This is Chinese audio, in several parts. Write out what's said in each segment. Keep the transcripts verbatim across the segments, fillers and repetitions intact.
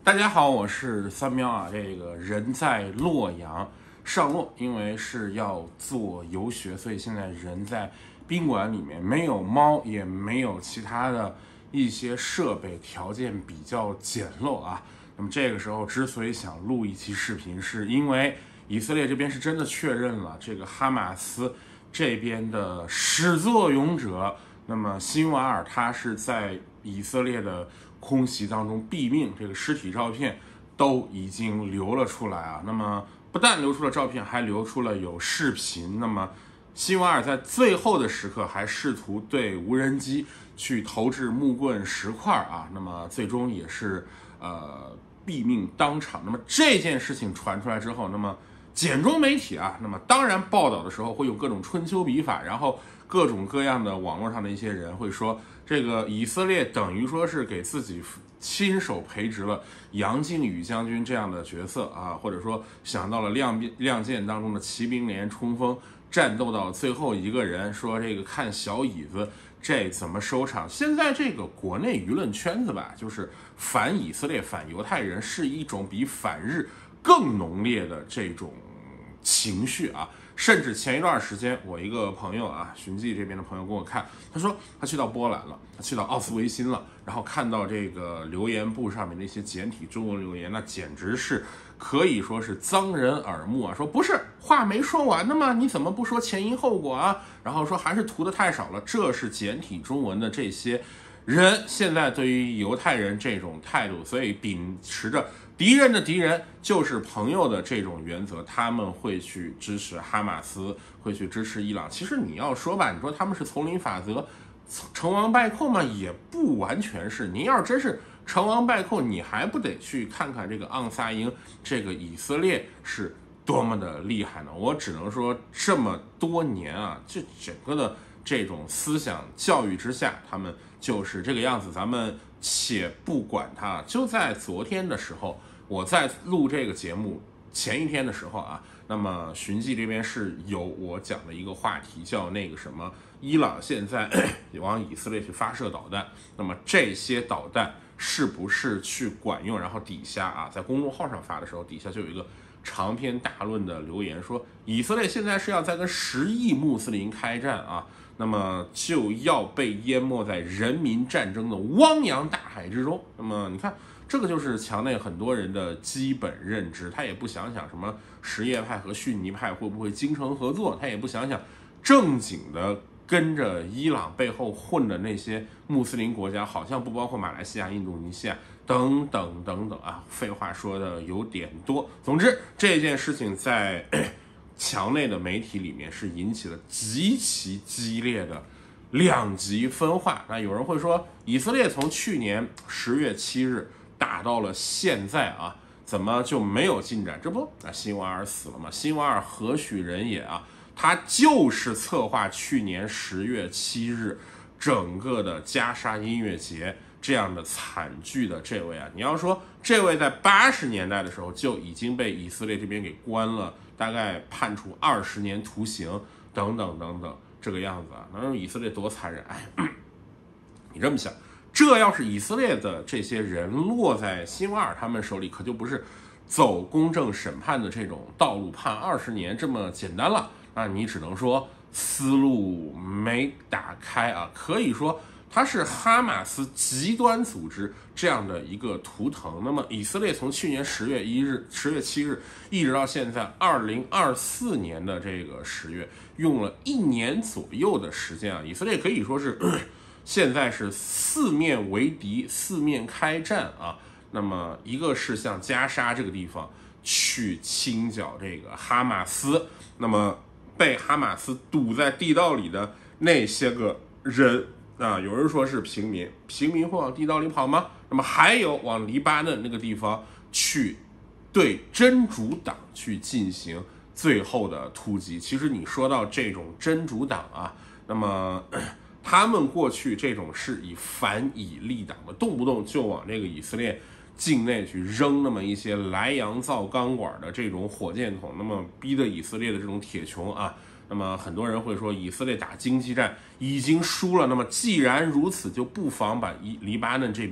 大家好，我是三喵啊。这个人在洛阳上洛，因为是要做游学，所以现在人在宾馆里面，没有猫，也没有其他的一些设备，条件比较简陋啊。那么这个时候之所以想录一期视频，是因为以色列这边是真的确认了这个哈马斯这边的始作俑者，那么辛瓦尔他是在以色列的空袭当中毙命，这个尸体照片都已经流了出来啊。那么不但流出了照片，还流出了有视频。那么辛瓦尔在最后的时刻还试图对无人机去投掷木棍石块啊，那么最终也是呃毙命当场。那么这件事情传出来之后，那么简中媒体啊，那么当然报道的时候会有各种春秋笔法，然后各种各样的网络上的一些人会说，这个以色列等于说是给自己亲手培植了杨靖宇将军这样的角色啊，或者说想到了亮亮剑当中的骑兵连冲锋，战斗到最后一个人，说这个看小椅子这怎么收场。现在这个国内舆论圈子吧，就是反以色列反犹太人是一种比反日更浓烈的这种情绪啊。甚至前一段时间，我一个朋友啊，寻迹这边的朋友跟我看，他说他去到波兰了，他去到奥斯维辛了，然后看到这个留言簿上面那些简体中文留言，那简直是可以说是脏人耳目啊！说不是话没说完的吗？你怎么不说前因后果啊？然后说还是涂的太少了，这是简体中文的这些人现在对于犹太人这种态度，所以秉持着敌人的敌人就是朋友的这种原则，他们会去支持哈马斯，会去支持伊朗。其实你要说吧，你说他们是丛林法则成王败寇吗？也不完全是。你要是真是成王败寇，你还不得去看看这个盎萨因，这个以色列是多么的厉害呢？我只能说这么多年啊，这整个的这种思想教育之下，他们就是这个样子。咱们且不管它，就在昨天的时候，我在录这个节目前一天的时候啊，那么寻迹这边是有我讲的一个话题，叫那个什么，伊朗现在往以色列去发射导弹，那么这些导弹是不是去管用？然后底下啊，在公众号上发的时候，底下就有一个长篇大论的留言说，以色列现在是要在跟十亿穆斯林开战啊，那么就要被淹没在人民战争的汪洋大海之中。那么你看，这个就是墙内很多人的基本认知，他也不想想什么什叶派和逊尼派会不会精诚合作，他也不想想正经的跟着伊朗背后混的那些穆斯林国家，好像不包括马来西亚、印度尼西亚等等等等啊，废话说的有点多。总之，这件事情在墙内的媒体里面是引起了极其激烈的两极分化。那有人会说，以色列从去年十月七日打到了现在啊，怎么就没有进展？这不，那辛瓦尔死了吗？辛瓦尔何许人也啊？他就是策划去年十月七日整个的加沙音乐节这样的惨剧的这位啊。你要说这位在八十年代的时候就已经被以色列这边给关了，大概判处二十年徒刑等等等等这个样子啊，那说以色列多残忍！哎，你这么想，这要是以色列的这些人落在辛瓦尔他们手里，可就不是走公正审判的这种道路，判二十年这么简单了。那你只能说思路没打开啊，可以说它是哈马斯极端组织这样的一个图腾。那么以色列从去年十月一日、十月七日一直到现在二零二四年的这个十月，用了一年左右的时间啊，以色列可以说是现在是四面为敌，四面开战啊。那么一个是向加沙这个地方去清剿这个哈马斯，那么被哈马斯堵在地道里的那些个人啊，有人说是平民，平民会往地道里跑吗？那么还有往黎巴嫩那个地方去对真主党去进行最后的突击。其实你说到这种真主党啊，那么他们过去这种是以反以利党的，动不动就往这个以色列境内去扔那么一些莱阳造钢管的这种火箭筒，那么逼得以色列的这种铁穹啊，那么很多人会说以色列打经济战已经输了，那么既然如此，就不妨把黎巴嫩这边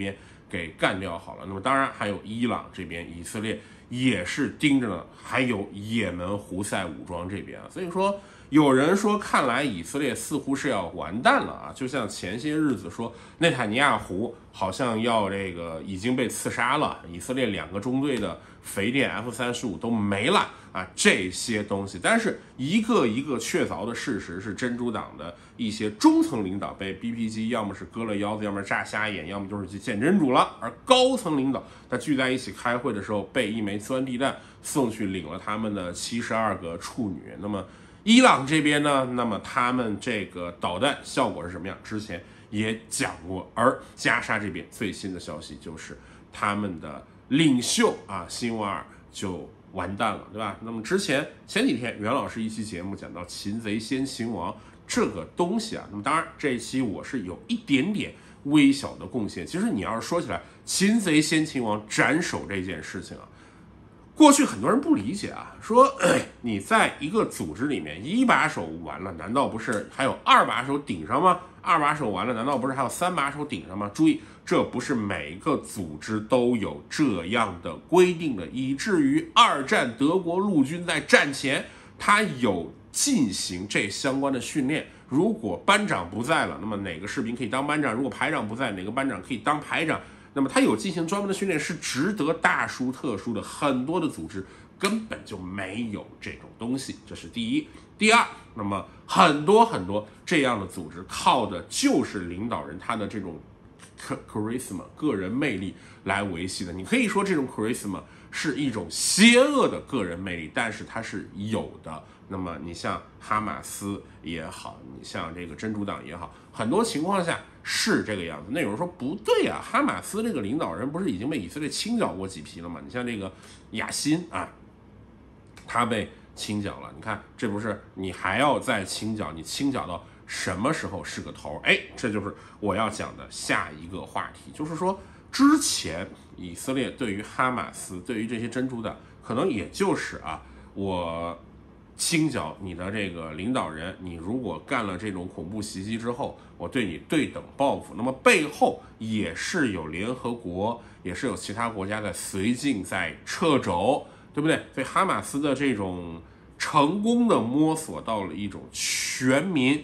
给干掉好了。那么当然还有伊朗这边，以色列也是盯着呢，还有也门胡塞武装这边啊。所以说有人说，看来以色列似乎是要完蛋了啊！就像前些日子说，内塔尼亚胡好像要这个已经被刺杀了，以色列两个中队的肥电 F 三十五都没了啊，这些东西。但是一个一个确凿的事实是，真主党的一些中层领导被 B P G 要么是割了腰子，要么是炸瞎眼，要么就是去见真主了。而高层领导他聚在一起开会的时候，被一枚钻地弹送去领了他们的七十二个处女。那么伊朗这边呢，那么他们这个导弹效果是什么样？之前也讲过。而加沙这边最新的消息就是他们的领袖啊辛瓦尔就完蛋了，对吧？那么之前前几天袁老师一期节目讲到擒贼先擒王这个东西啊，那么当然这一期我是有一点点微小的贡献。其实你要是说起来擒贼先擒王斩首这件事情啊，过去很多人不理解啊，说你在一个组织里面一把手完了，难道不是还有二把手顶上吗？二把手完了，难道不是还有三把手顶上吗？注意，这不是每一个组织都有这样的规定的，以至于二战德国陆军在战前他有进行这相关的训练。如果班长不在了，那么哪个士兵可以当班长？如果排长不在，哪个班长可以当排长？那么他有进行专门的训练，是值得大书特书的。很多的组织根本就没有这种东西，这是第一。第二，那么很多很多这样的组织靠的就是领导人他的这种 charisma 个人魅力来维系的。你可以说这种 charisma 是一种邪恶的个人魅力，但是它是有的。那么你像哈马斯也好，你像这个真主党也好，很多情况下是这个样子。那有人说不对啊，哈马斯这个领导人不是已经被以色列清剿过几批了吗？你像这个雅辛啊，他被清剿了，你看这不是你还要再清剿，你清剿到什么时候是个头？哎，这就是我要讲的下一个话题，就是说之前以色列对于哈马斯，对于这些真主党，可能也就是啊，我清剿你的这个领导人，你如果干了这种恐怖袭击之后，我对你对等报复。那么背后也是有联合国，也是有其他国家在绥靖在掣肘，对不对？所以哈马斯的这种成功的摸索到了一种全民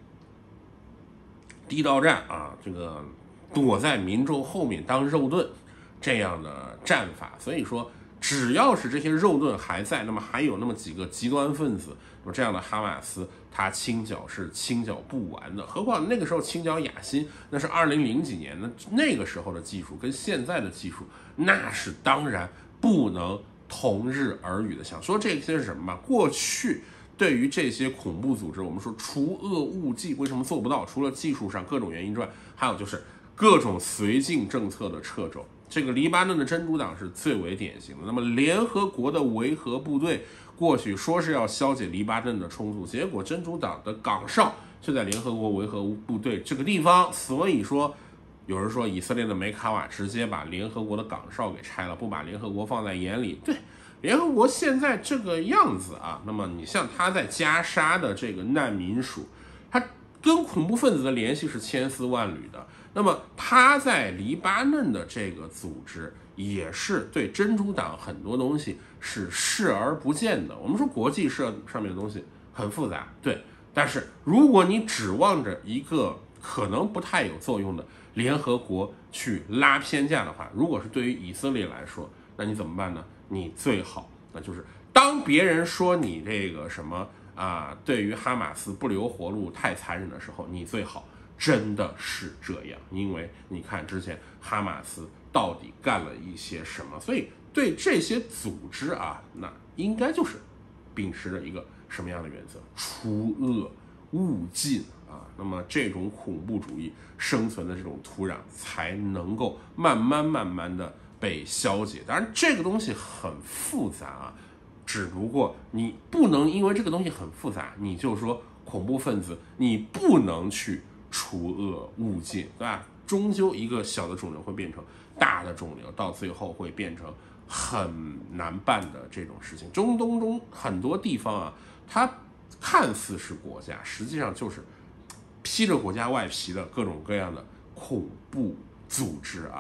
地道战啊，这个躲在民众后面当肉盾这样的战法。所以说只要是这些肉盾还在，那么还有那么几个极端分子，那么这样的哈马斯他清剿是清剿不完的。何况那个时候清剿雅辛，那是二零零几年，那那个时候的技术跟现在的技术那是当然不能同日而语的。想说这些是什么吧？过去对于这些恐怖组织，我们说除恶务尽，为什么做不到？除了技术上各种原因之外，还有就是各种绥靖政策的掣肘。这个黎巴嫩的真主党是最为典型的。那么联合国的维和部队过去说是要消解黎巴嫩的冲突，结果真主党的岗哨就在联合国维和部队这个地方。所以说有人说以色列的梅卡瓦直接把联合国的岗哨给拆了，不把联合国放在眼里。对，联合国现在这个样子啊，那么你像他在加沙的这个难民署，他跟恐怖分子的联系是千丝万缕的。那么他在黎巴嫩的这个组织也是对真主党很多东西是视而不见的。我们说国际社上面的东西很复杂，对，但是如果你指望着一个可能不太有作用的联合国去拉偏架的话，如果是对于以色列来说，那你怎么办呢？你最好那就是当别人说你这个什么啊，对于哈马斯不留活路太残忍的时候，你最好真的是这样。因为你看之前哈马斯到底干了一些什么，所以对这些组织啊，那应该就是秉持着一个什么样的原则？除恶务尽啊。那么这种恐怖主义生存的这种土壤才能够慢慢慢慢的被消解。当然这个东西很复杂啊，只不过你不能因为这个东西很复杂，你就说恐怖分子你不能去除恶务尽，对吧？终究一个小的肿瘤会变成大的肿瘤，到最后会变成很难办的这种事情。中东中很多地方啊，它看似是国家，实际上就是披着国家外皮的各种各样的恐怖组织啊。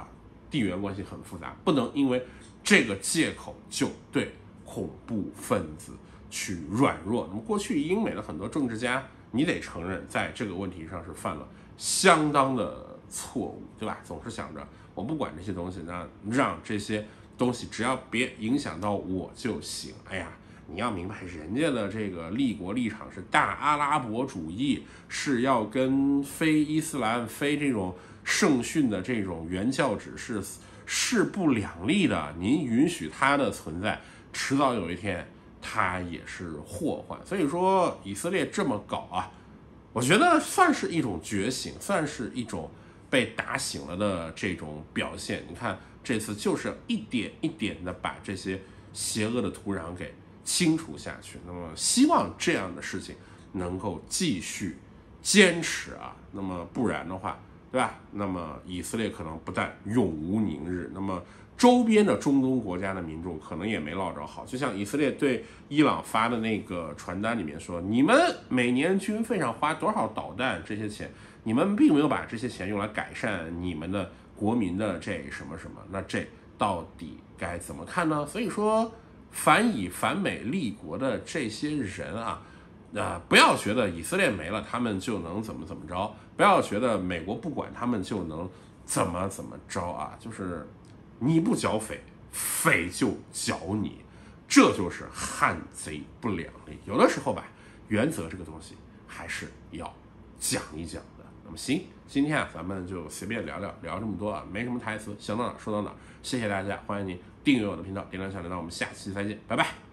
地缘关系很复杂，不能因为这个借口就对恐怖分子去软弱。那么过去英美的很多政治家，你得承认在这个问题上是犯了相当的错误，对吧？总是想着我不管这些东西，那让这些东西只要别影响到我就行。哎呀，你要明白人家的这个立国立场是大阿拉伯主义，是要跟非伊斯兰非这种圣训的这种原教旨是势不两立的。您允许它的存在，迟早有一天它也是祸患。所以说以色列这么搞啊，我觉得算是一种觉醒，算是一种被打醒了的这种表现。你看这次就是一点一点的把这些邪恶的土壤给清除下去。那么希望这样的事情能够继续坚持啊，那么不然的话，对吧？那么以色列可能不但永无宁日，那么周边的中东国家的民众可能也没落着好。就像以色列对伊朗发的那个传单里面说，你们每年军费上花多少导弹，这些钱你们并没有把这些钱用来改善你们的国民的这什么什么，那这到底该怎么看呢？所以说反以反美立国的这些人啊，呃，不要觉得以色列没了他们就能怎么怎么着，不要觉得美国不管他们就能怎么怎么着啊，就是你不剿匪，匪就剿你，这就是汉贼不两立。有的时候吧，原则这个东西还是要讲一讲的。那么行，今天啊，咱们就随便聊聊，聊这么多啊，没什么台词，想到哪说到哪。谢谢大家，欢迎您订阅我的频道，点亮小铃铛，我们下期再见，拜拜。